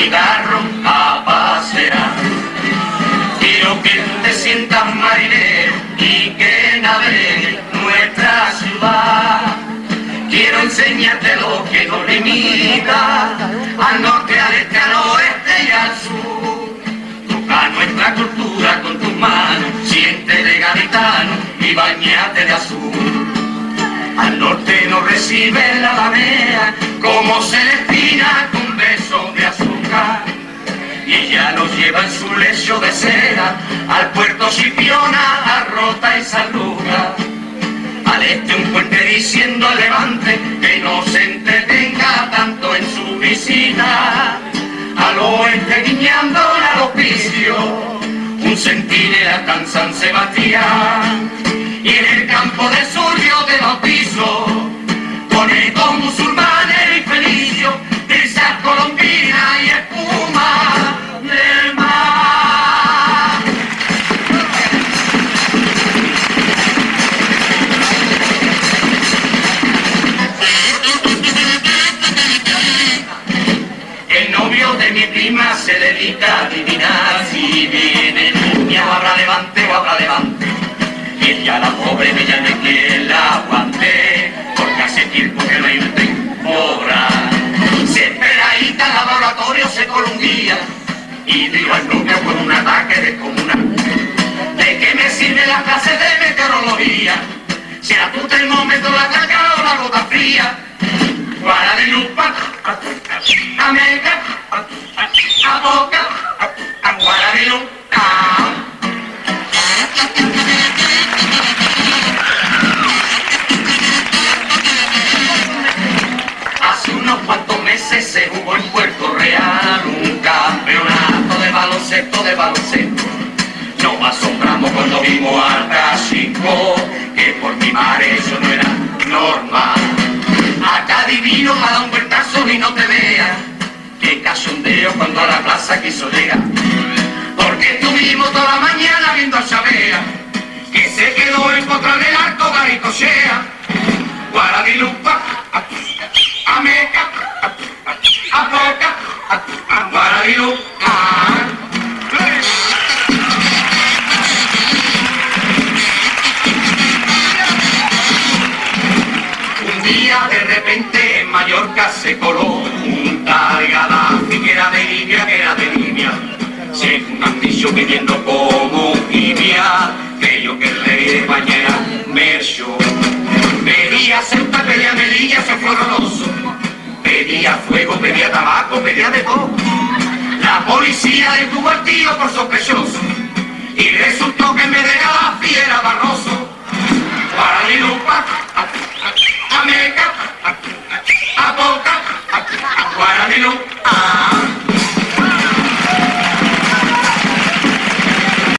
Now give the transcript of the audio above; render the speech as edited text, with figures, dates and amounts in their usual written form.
cigarro a pasear. Quiero que te sientas marinero y que navegues nuestra ciudad. Quiero enseñarte lo que nos limita, al norte, al este, al oeste y al sur. Toca nuestra cultura con tus manos, siéntete gaditano y bañate de azul. Al norte nos recibe la alameda como Celestina con besos de azúcar. Y ella nos lleva en su lecho de seda al puerto Chipiona, a Rota y San Lucas. Al este un puente diciendo al levante que no se entretenga tanto en su visita. Al oeste guiñando al hospicio, un centinela está en San Sebastián. Y en el campo de Surrio de Bautizo, pone con musulmanes y felicios, brisas colombinas y espuma del mar. El novio de mi prima se dedica a adivinar si viene niña o habrá levante o habrá levante. Ella, la pobre, me llame quien la aguante, porque hace tiempo que no hay un tempora. Se esperadita en laboratorio, se columbía, y digo al novio con un ataque descomunal. ¿De qué me sirve la clase de meteorología? Si a tu termómetro la caca o la gota fría. Guadalupe, América, a boca, a Guadalupe. Hace unos cuantos meses se jugó en Puerto Real un campeonato de baloncesto. Nos asombramos cuando vimos al Cachico, que por mi madre eso no era normal. Acá divino me ha dado un vueltazo y no te veas, qué cachondeo cuando a la plaza quiso llegar. Porque estuvimos toda la mañana viendo a Chavea, que se quedó en contra del arco Garicochea. Guadalupa, a Meca, a Boca, a Guadalupa. Un día de repente en Mallorca se coló un tal Gaddafi que era de Libia, se fue un anuncio pidiendo como tibia, creyó que el rey de España era Mercio. Pedía Ceuta, pedía Melilla, se fue horroroso. Pedía fuego, pedía tabaco, pedía de todo. La policía detuvo al tío por sospechoso y resultó que en vez de Gaddafi era Barroso. Guadalupe,